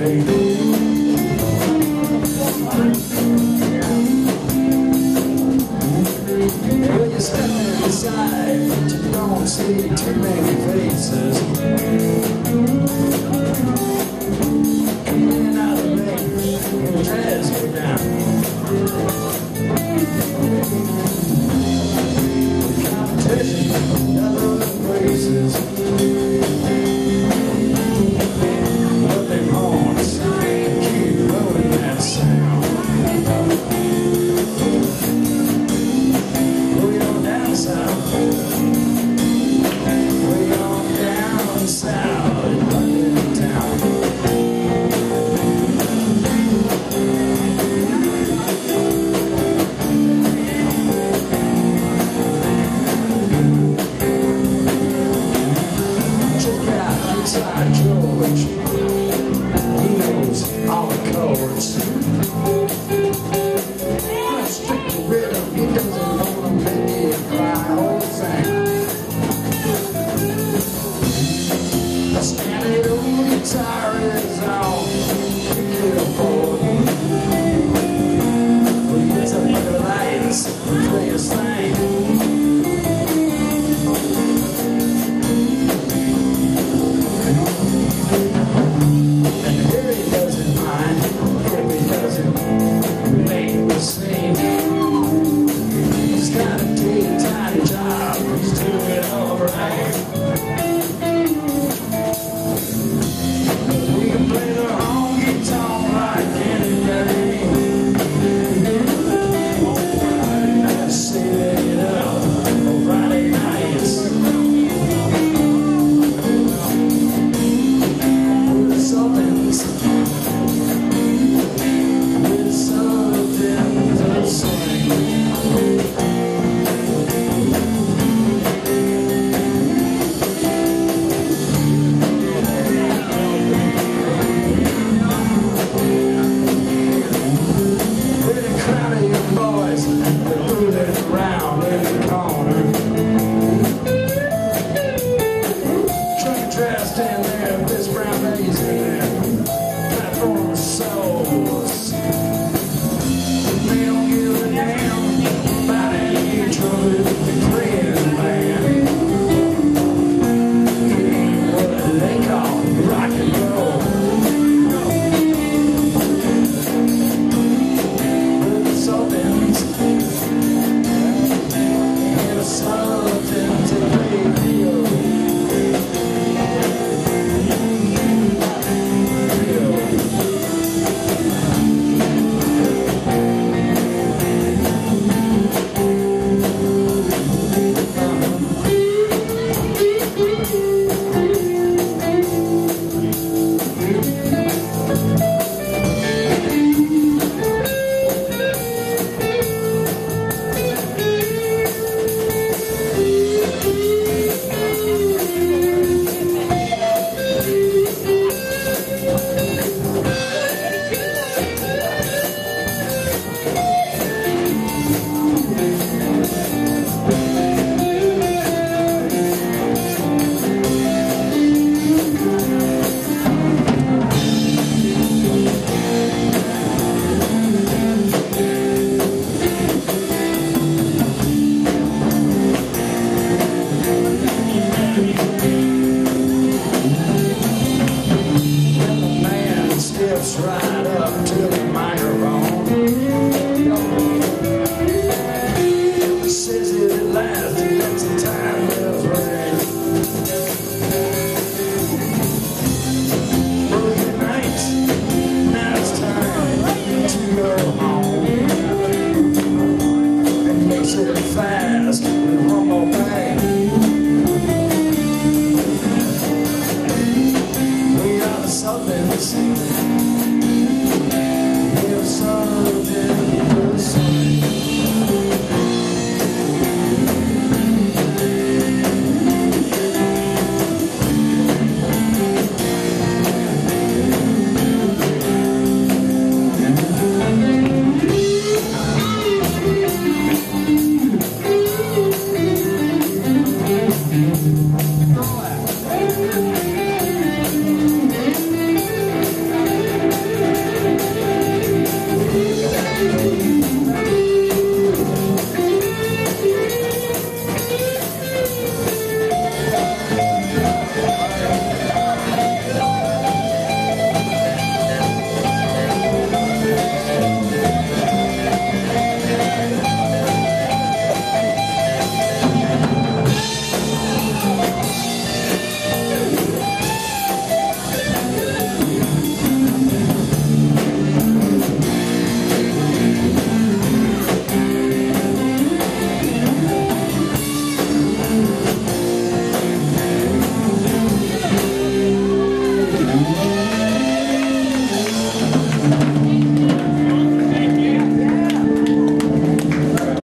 Well, you step inside, but you don't see too many faces. And out of me, it drags me down. The competition, other places. But them horns keep blowing that sound. Way on down south, way on down south in London town. Check out inside George, he knows all the chords. Strict rhythm, he doesn't wanna make it cry or sing. The standard old guitar is all he can afford. But he gets up under the lights and play his thing. And Harry doesn't mind if he doesn't make the scene. He's got a day-tiny job, he's doing it all right. We can play the home guitar like any day. I set it up on Friday nights with something to sing. Boys, they're moving around in the corner, truck dressed in their best brown bags and their platform souls. They don't give a damn about any trouble with the playing band. What they call rock and roll. Right up to the microphone, says it at last, he lets the time refrain. Well, good night, now it's time to go home, and makes it fast with one more bang. We are the Sultans.